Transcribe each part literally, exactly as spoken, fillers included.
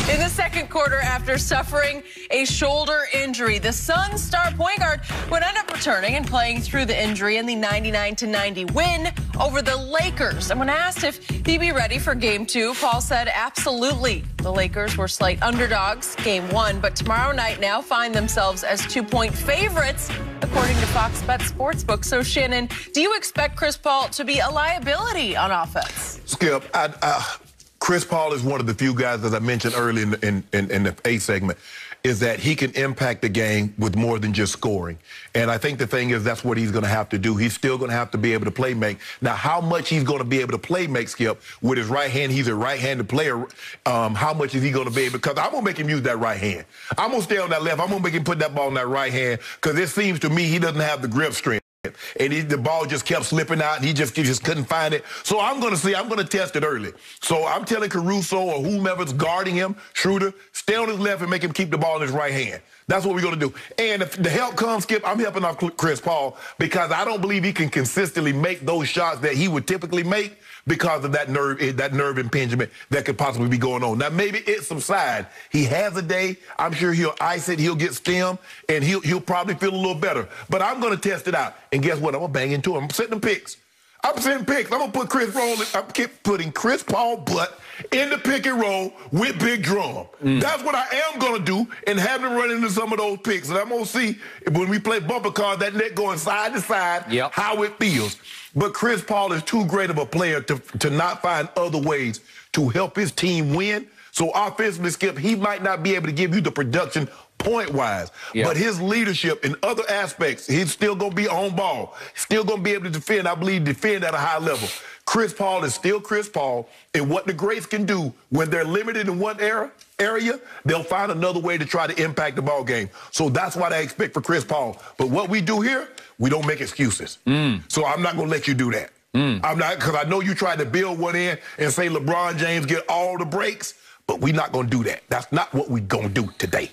In the second quarter, after suffering a shoulder injury, the Suns star point guard would end up returning and playing through the injury in the ninety-nine to ninety win over the Lakers. And when asked if he'd be ready for game two, Paul said absolutely. The Lakers were slight underdogs game one, but tomorrow night now find themselves as two-point favorites, according to Fox Bet Sportsbook. So, Shannon, do you expect Chris Paul to be a liability on offense? Skip, I... I... Chris Paul is one of the few guys, as I mentioned earlier in the, in, in, in the A segment, is that he can impact the game with more than just scoring. And I think the thing is that's what he's going to have to do. He's still going to have to be able to play make. Now, how much he's going to be able to play make, Skip, with his right hand, he's a right-handed player. Um, how much is he going to be able, because I'm going to make him use that right hand. I'm going to stay on that left. I'm going to make him put that ball in that right hand, because it seems to me he doesn't have the grip strength. And he, the ball just kept slipping out, and he just, he just couldn't find it. So I'm going to see, I'm going to test it early. So I'm telling Caruso or whomever's guarding him, Schroeder, stay on his left and make him keep the ball in his right hand. That's what we're going to do. And if the help comes, Skip, I'm helping off Chris Paul because I don't believe he can consistently make those shots that he would typically make because of that nerve, that nerve impingement that could possibly be going on. Now, maybe it subsides. He has a day. I'm sure he'll ice it. He'll get stem, and he'll, he'll probably feel a little better. But I'm going to test it out. And guess what? I'm going to bang into him. I'm setting them picks. I'm setting picks. I'm going to put Chris Paul, I'm putting Chris Paul butt in the pick and roll with Big Drum. Mm. That's what I am going to do, and have him run into some of those picks. And I'm going to see when we play bumper cars, that net going side to side, yep, how it feels. But Chris Paul is too great of a player to, to not find other ways to help his team win. So offensively, Skip, he might not be able to give you the production point-wise. Yep. But his leadership in other aspects, he's still going to be on ball. Still going to be able to defend, I believe, defend at a high level. Chris Paul is still Chris Paul, and what the greats can do when they're limited in one era, area, they'll find another way to try to impact the ball game. So that's what I expect for Chris Paul. But what we do here, we don't make excuses. Mm. So I'm not going to let you do that. Mm. I'm not, because I know you tried to build one in and say LeBron James get all the breaks, but we're not going to do that. That's not what we're going to do today.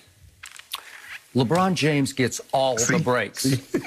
LeBron James gets all See? the breaks.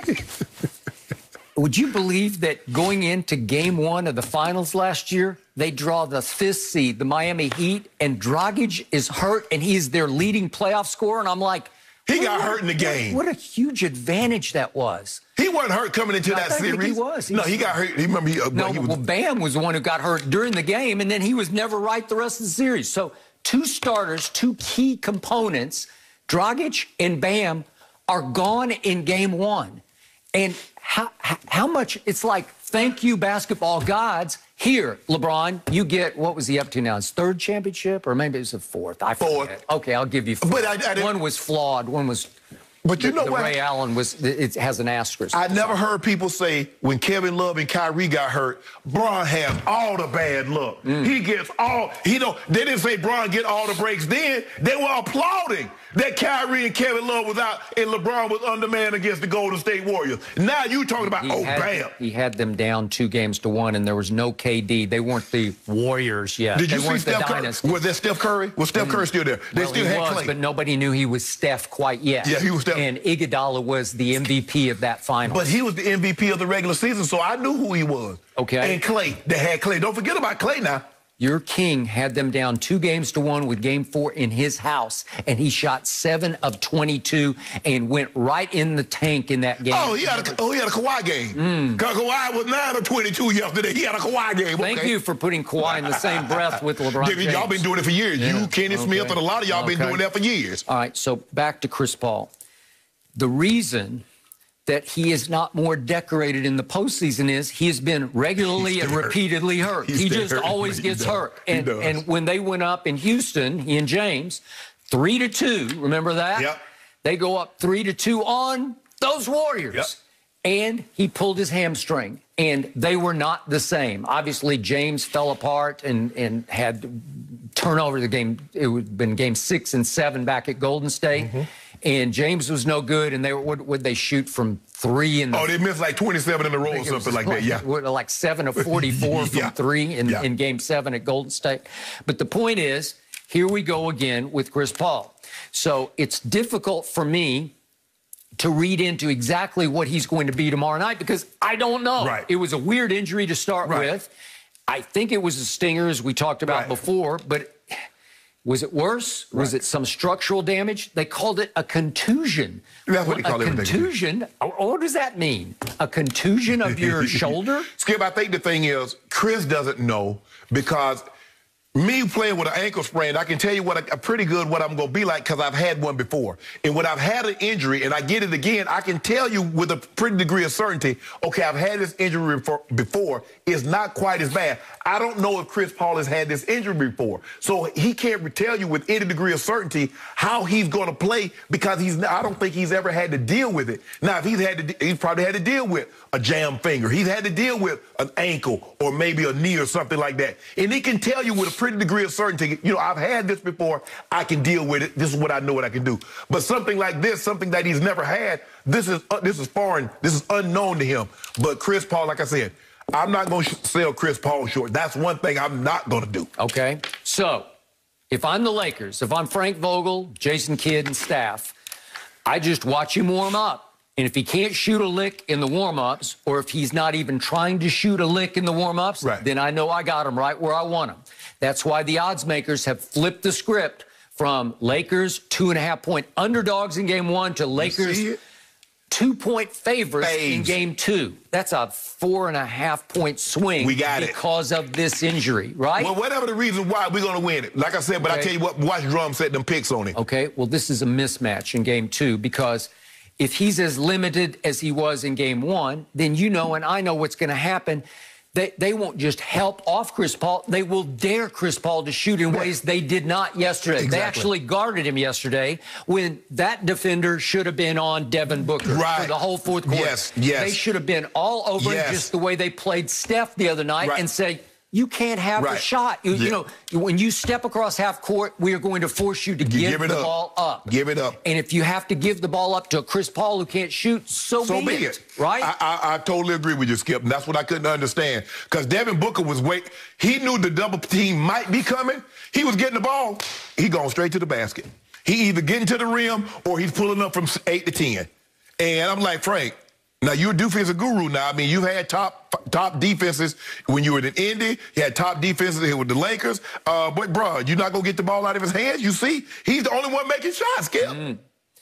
Would you believe that going into game one of the finals last year, they draw the fifth seed, the Miami Heat, and Dragic is hurt, and he's their leading playoff scorer? And I'm like, he got what, hurt in the game. What a huge advantage that was. He wasn't hurt coming into I that series. Think he was. He no, was, he got hurt. He remember he, uh, no, he was. Well, Bam was the one who got hurt during the game, and then he was never right the rest of the series. So two starters, two key components, Dragic and Bam, are gone in game one. And how, how much, it's like, thank you, basketball gods. Here, LeBron, you get, what was he up to now? His third championship? Or maybe it was a fourth. I forget. Fourth. Okay, I'll give you four. But I, I one was flawed. One was... But you the, know the what? Ray Allen was, it has an asterisk. I never heard people say when Kevin Love and Kyrie got hurt, Bron has all the bad luck. Mm. He gets all, he don't, they didn't say Bron get all the breaks then. They were applauding that Kyrie and Kevin Love was out and LeBron was undermanned against the Golden State Warriors. Now you talking about, he oh, had, bam. He had them down two games to one, and there was no K D. They weren't the Warriors yet. Did you they see weren't Steph the Curry? dynasty. Was there Steph Curry? Was Steph Curry still there? They well, still he had was, Clay. but nobody knew he was Steph quite yet. Yeah, he was Steph. And Iguodala was the M V P of that final. But he was the M V P of the regular season, so I knew who he was. Okay. And Clay. They had Clay. Don't forget about Clay now. Your king had them down two games to one with game four in his house, and he shot seven of twenty-two and went right in the tank in that game. Oh, he had a, oh, he had a Kawhi game. Because mm. Kawhi was nine of twenty-two yesterday. He had a Kawhi game. Thank okay. you for putting Kawhi in the same breath with LeBron James. Y'all been doing it for years. Yeah. You, Kenny okay. Smith, and a lot of y'all okay. been doing that for years. All right, so back to Chris Paul. The reason that he is not more decorated in the postseason is he has been regularly and repeatedly hurt. He's he just hurt. always he gets does. hurt. And, and when they went up in Houston, he and James, three to two, remember that? Yep. They go up three to two on those Warriors. Yep. And he pulled his hamstring, and they were not the same. Obviously, James fell apart and, and had turnover the game. It would have been game six and seven back at Golden State. Mm-hmm. And James was no good, and they were, would, would they shoot from three? In the, oh, they missed like twenty-seven in a row or something like, like that, yeah. Like seven of forty-four from yeah. three in, yeah. in game seven at Golden State. But the point is, here we go again with Chris Paul. So it's difficult for me to read into exactly what he's going to be tomorrow night because I don't know. Right. It was a weird injury to start right. with. I think it was a stinger, as we talked about right. before, but Was it worse? Right. Was it some structural damage? They called it a contusion. That's what they call it. A contusion? What does that mean? A contusion of your shoulder? Skip, I think the thing is, Chris doesn't know because me playing with an ankle sprain, I can tell you what a, a pretty good what I'm going to be like because I've had one before. And when I've had an injury and I get it again, I can tell you with a pretty degree of certainty, okay, I've had this injury before, before. It's not quite as bad. I don't know if Chris Paul has had this injury before. So he can't tell you with any degree of certainty how he's going to play because he's. I don't think he's ever had to deal with it. Now, if he's had to, he's probably had to deal with a jammed finger. He's had to deal with an ankle or maybe a knee or something like that. And he can tell you with a pretty degree of certainty, you know, I've had this before. I can deal with it. This is what I know what I can do. But something like this, something that he's never had, this is uh, this is foreign. This is unknown to him. But Chris Paul, like I said, I'm not going to sell Chris Paul short. That's one thing I'm not going to do. Okay. So if I'm the Lakers, if I'm Frank Vogel, Jason Kidd, and staff, I just watch him warm up. And if he can't shoot a lick in the warm-ups, or if he's not even trying to shoot a lick in the warm-ups, right, then I know I got him right where I want him. That's why the odds makers have flipped the script from Lakers two-and-a-half-point underdogs in game one to Lakers two-point favorites Faves. in game two. That's a four-and-a-half-point swing we got because it. of this injury, right? Well, whatever the reason why, we're going to win it. Like I said, but okay. I tell you what, watch Drum set them picks on it. Okay, well, this is a mismatch in game two because if he's as limited as he was in game one, then you know and I know what's going to happen. They, they won't just help off Chris Paul. They will dare Chris Paul to shoot in ways they did not yesterday. Exactly. They actually guarded him yesterday when that defender should have been on Devin Booker right. for the whole fourth quarter. Yes, yes. They should have been all over yes. him just the way they played Steph the other night right. and say, you can't have right. a shot. You, yeah. you know, when you step across half court, we are going to force you to give, give it the up. ball up. Give it up. And if you have to give the ball up to a Chris Paul who can't shoot, so, so be, be it, it. Right? I, I, I totally agree with you, Skip. And that's what I couldn't understand. Because Devin Booker was wait. He knew the double team might be coming. He was getting the ball. He going straight to the basket. He either getting to the rim or he's pulling up from eight to ten. And I'm like, Frank, now, you're a defensive guru now. I mean, you've had top top defenses when you were in Indy. You had top defenses here with the Lakers. Uh, but, bro, you're not going to get the ball out of his hands? You see? He's the only one making shots, Skip. Mm.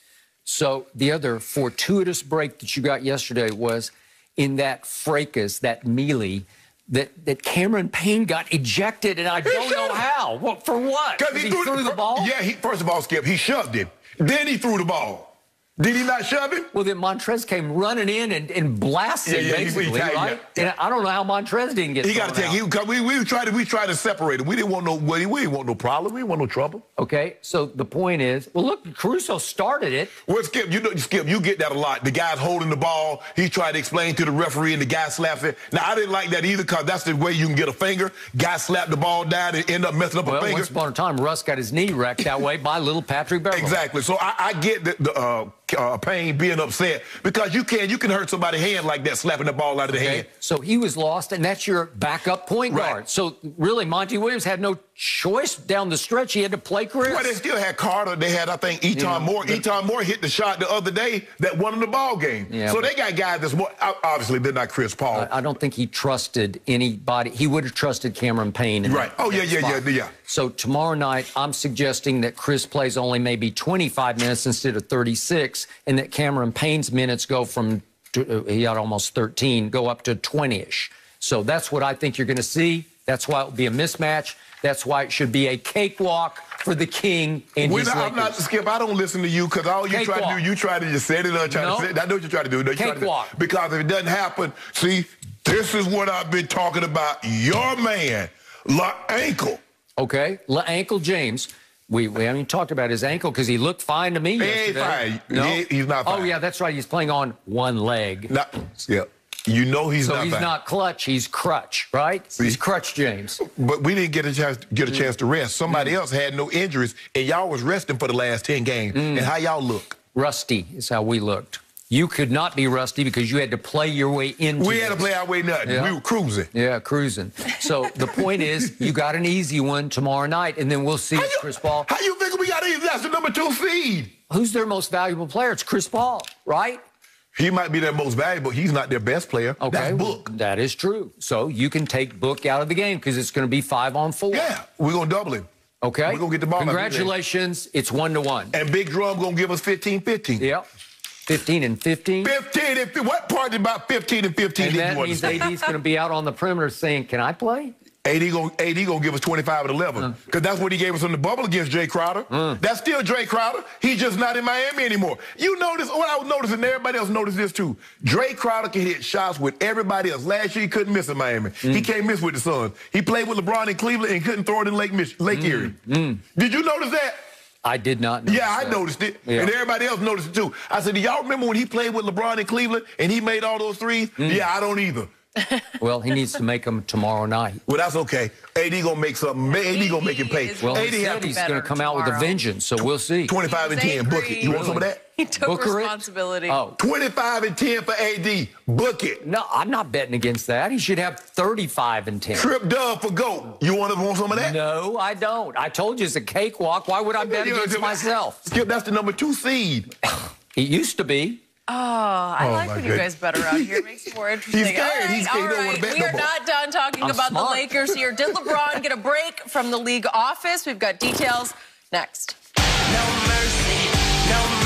So the other fortuitous break that you got yesterday was in that fracas, that melee, that, that Cameron Payne got ejected, and I don't know how. Well, for what? Because he, he threw, threw the, the ball? Yeah, he, first of all, Skip, he shoved him. Then he threw the ball. Did he not shove it? Well, then Montrez came running in and, and blasted, yeah, yeah, basically, he, he, right? Yeah. And I don't know how Montrez didn't get. He got to take. He, we we tried to we tried to separate him. We didn't want no. We didn't want no problem. We didn't want no trouble. Okay, so the point is, well, look, Caruso started it. Well, Skip, you know, Skip, you get that a lot. The guy's holding the ball. He tried to explain to the referee, and the guy slaps it. Now, I didn't like that either, because that's the way you can get a finger. Guy slapped the ball down and end up messing up well, a finger. Once upon a time, Russ got his knee wrecked that way by little Patrick Beverley. Exactly. So I, I get the, the uh, uh, Payne being upset, because you can you can hurt somebody's hand like that, slapping the ball out of the okay. hand. So he was lost, and that's your backup point right. guard. So really, Monty Williams had no choice down the stretch. He had to play Chris. Well, they still had Carter. They had, I think, Eton yeah, Moore. But Eton Moore hit the shot the other day that won them the ball game. Yeah, so they got guys that's more, obviously they're not Chris Paul. I, I don't think he trusted anybody. He would have trusted Cameron Payne. In right. That, oh, yeah, yeah, spot. yeah, yeah. So tomorrow night, I'm suggesting that Chris plays only maybe twenty-five minutes instead of thirty-six, and that Cameron Payne's minutes go from, he had almost thirteen, go up to twenty-ish. So that's what I think you're going to see. That's why it will be a mismatch. That's why it should be a cakewalk for the King and We're his not, Lakers. I'm not, Skip, I don't listen to you, because all you Cakewalk. try to do, you try to just set it up, try nope. to set it. I know what you try to do. No, you Cakewalk. try to do, because if it doesn't happen, see, this is what I've been talking about. Your man, La Ankle. Okay, La Ankle James. We, we haven't even talked about his ankle, because he looked fine to me he yesterday. Ain't fine. No? He, he's not fine. Oh, yeah, that's right. He's playing on one leg. Not, Skip. You know he's so not he's fine. not clutch, he's crutch, right? See? He's crutch James. But we didn't get a chance get a chance to rest. Somebody mm. else had no injuries, and y'all was resting for the last ten games. Mm. And how y'all look? Rusty is how we looked. You could not be rusty because you had to play your way into We this. had to play our way nothing. Yeah. We were cruising. Yeah, cruising. So the point is, you got an easy one tomorrow night, and then we'll see how if you, Chris Paul. How you think we got easy? That's the number two seed. Who's their most valuable player? It's Chris Paul, right? He might be their most valuable. He's not their best player. Okay, that's Book. That is true. So you can take Book out of the game because it's going to be five on four. Yeah, we're going to double him. Okay. We're going to get the ball. Congratulations. It's one to one. And Big Drum going to give us fifteen fifteen. Yep. fifteen and fifteen. fifteen and what part about fifteen and fifteen and did that you means understand? A D's going to be out on the perimeter saying, can I play? A D going A D gonna give us twenty-five and eleven because mm. that's what he gave us on the bubble against Jay Crowder. Mm. That's still Jay Crowder. He's just not in Miami anymore. You notice what I was noticing, and everybody else noticed this too. Jay Crowder can hit shots with everybody else. Last year he couldn't miss in Miami. Mm. He can't miss with the Suns. He played with LeBron in Cleveland and couldn't throw it in Lake Mich Lake mm. Erie. Mm. Did you notice that? I did not notice Yeah, I that. noticed it. Yeah. And everybody else noticed it too. I said, do y'all remember when he played with LeBron in Cleveland and he made all those threes? Mm. Yeah, I don't either. Well, he needs to make them tomorrow night. Well, that's okay. A D gonna make something. A D gonna make it pay. Well, he said he's going to come out with a vengeance, so we'll see. twenty-five and ten, book it. You want some of that? He took Booker responsibility. It? Oh. twenty-five and ten for A D. Book it. No, I'm not betting against that. He should have thirty-five and ten. Trip Dub for GOAT. You want to want some of that? No, I don't. I told you it's a cakewalk. Why would I bet against myself? Skip, that's the number two seed. It used to be. Oh, I oh like when you guys bet around here. It makes it more interesting. He's scared. All right, He's scared. all He don't right. want to bet We no are more. not done talking I'm about smart. the Lakers here. Did LeBron get a break from the league office? We've got details next. No mercy, no mercy.